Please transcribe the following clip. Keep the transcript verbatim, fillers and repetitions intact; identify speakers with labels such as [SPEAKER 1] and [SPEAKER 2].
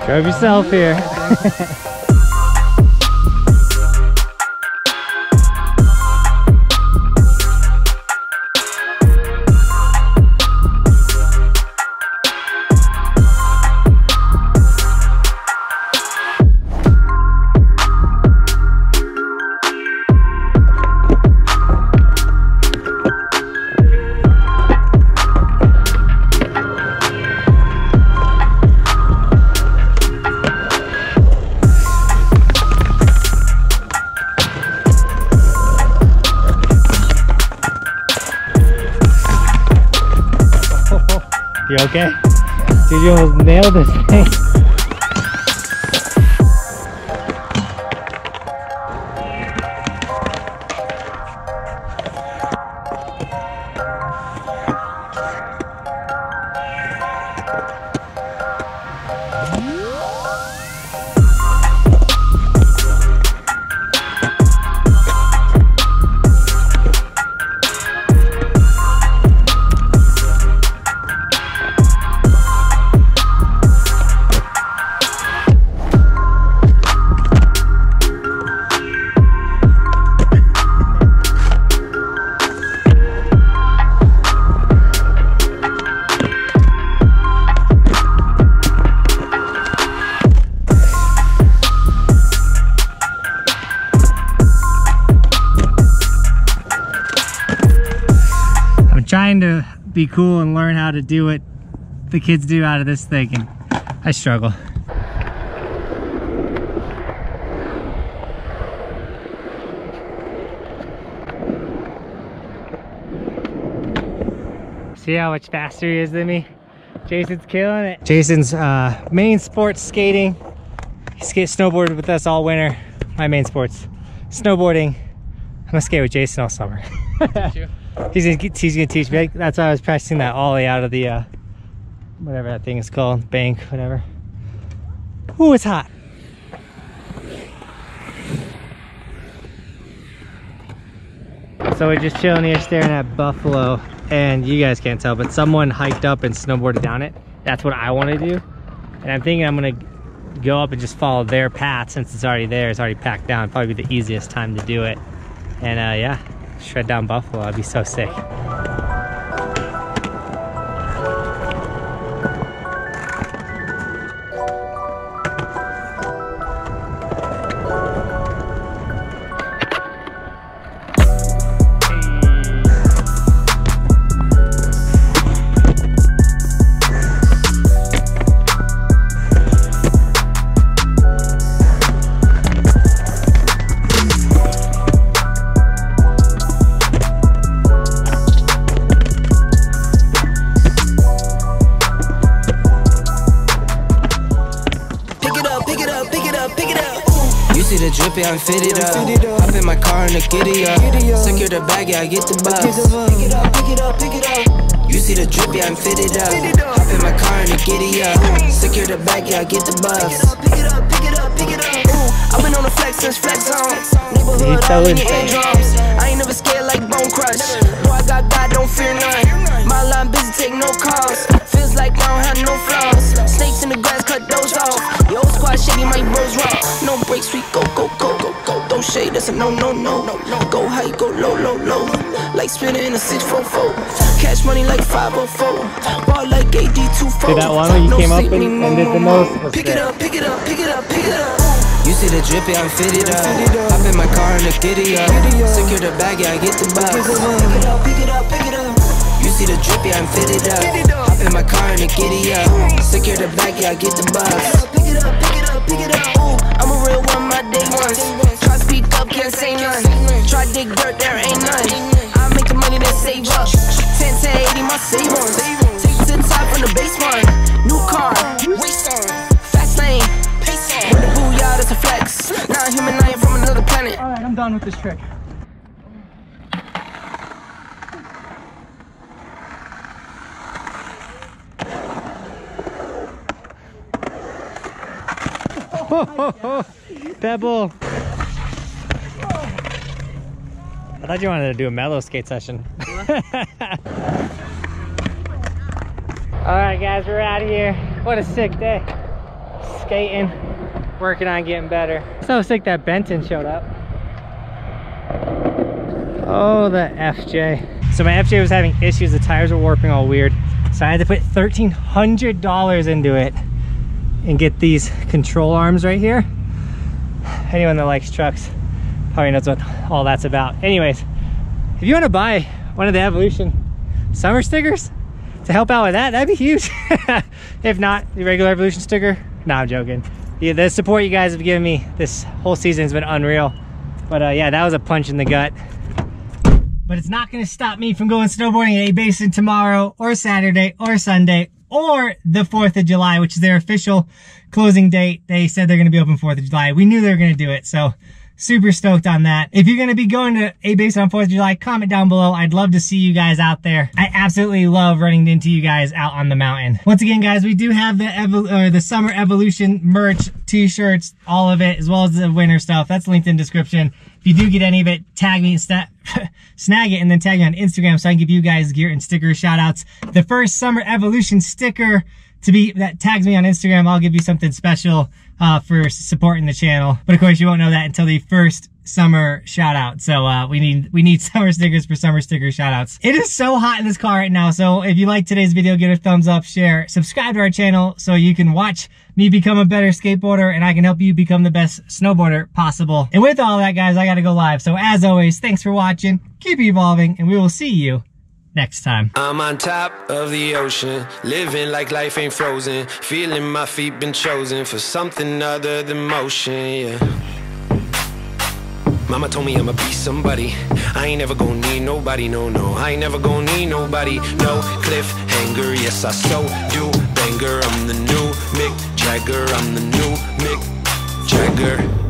[SPEAKER 1] Drove yourself here.
[SPEAKER 2] You okay? Dude, you almost nailed this thing. Trying to be cool and learn how to do what the kids do out of this thing, and I struggle. See how much faster he is than me? Jason's killing it. Jason's uh, main sport's skating. He skates snowboarded with us all winter. My main sport's snowboarding. I'm gonna skate with Jason all summer.
[SPEAKER 1] Teach you?
[SPEAKER 2] He's gonna, he's gonna teach me. That's why I was practicing that ollie out of the, uh, whatever that thing is called, bank, whatever. Ooh, it's hot. So we're just chilling here staring at Buffalo, and you guys can't tell, but someone hiked up and snowboarded down it. That's what I want to do. And I'm thinking I'm gonna go up and just follow their path since it's already there, it's already packed down. Probably be the easiest time to do it. And uh, yeah. Shred down Buffalo, I'd be so sick.
[SPEAKER 3] See the drippy, I'm fitted up. Hop in my car and the giddy up. Secure the bag, yeah, I get the bus. Pick it up, pick it up, pick it up. You see the drippy, I'm fitted up. Hop in my car and the giddy up. Secure the bag, yeah, I get the bus. Pick it up, pick it up, pick it up. I've been on the flex since flex on. Neighborhood all in your eardrums. I ain't never scared like Bone Crush. Boy, I got God, don't fear none. My line busy, take no calls. Feels like I don't have no flaws. Snakes in the grass, cut those off. Yo, squad shady, my bros raw. No breaks, we go, go, go, go, go. Don't shade, that's a no, no, no, no, no. Go high, go low, low, low. Like spinning in a six four four. Cash money like five oh four. Ball like A D two four.
[SPEAKER 2] See that one where you came up and, and did the most?
[SPEAKER 3] Pick it up, pick it up, pick it up, pick it up. You see the drippy, I'm fitted up. Hop in my car and the giddy up. Secure the bag, yeah, I get the bus. Pick it up, pick it up, pick it up. You see the drippy, I'm fitted up. Hop in my car and the giddy up. Secure the bag, yeah, I get the bus. Pick it up, pick it up, pick it up. Ooh, I'm a real one, my day ones. Try speak up, can't say none. Try dig dirt, there ain't none. I make the money that save up. ten to eighty, my save ones. Take to the top from the base one. New car, race on. Fast lane, pace on. With the booyah, that's a flex. Not a human, I ain't from another planet.
[SPEAKER 1] Alright, I'm done with this trick.
[SPEAKER 2] Pebble. I thought you wanted to do a mellow skate session. Alright guys, we're out of here. What a sick day. skating, working on getting better. So sick that Benton showed up. Oh, the F J. So my F J was having issues, the tires were warping all weird. So I had to put thirteen hundred dollars into it and get these control arms right here. Anyone that likes trucks probably knows what all that's about. Anyways, if you want to buy one of the Evolution summer stickers to help out with that, that'd be huge. If not, the regular Evolution sticker, no, I'm joking. Yeah, the support you guys have given me this whole season has been unreal. But uh, yeah, that was a punch in the gut. But it's not gonna stop me from going snowboarding at A-Basin tomorrow or Saturday or Sunday or the fourth of July, which is their official closing date. They said they're gonna be open fourth of July. We knew they were gonna do it, so super stoked on that. If you're gonna be going to A-Basin on fourth of July, comment down below. I'd love to see you guys out there. I absolutely love running into you guys out on the mountain. Once again, guys, we do have the Evol or the Summer Evolution merch, t-shirts, all of it, as well as the winter stuff. That's linked in the description. If you do get any of it, tag me, snag it, and then tag me on Instagram so I can give you guys gear and sticker shout outs. The first Summer Evolution sticker to be that tags me on Instagram, I'll give you something special uh, for supporting the channel. But of course, you won't know that until the first summer shout out. So uh, we need we need summer stickers for summer sticker shout outs. It is so hot in this car right now. So if you like today's video, give it a thumbs up, share, subscribe to our channel so you can watch me become a better skateboarder and I can help you become the best snowboarder possible. And with all that, guys, I gotta go live. So as always, thanks for watching, keep evolving, and we will see you next time.
[SPEAKER 3] I'm on top of the ocean, living like life ain't frozen, feeling my feet been chosen for something other than motion, yeah. Mama told me I'ma be somebody, I ain't never gonna need nobody, no, no. I ain't never gonna need nobody, no cliffhanger, yes I so do banger. I'm the new Mick Jagger, I'm the new Mick Jagger.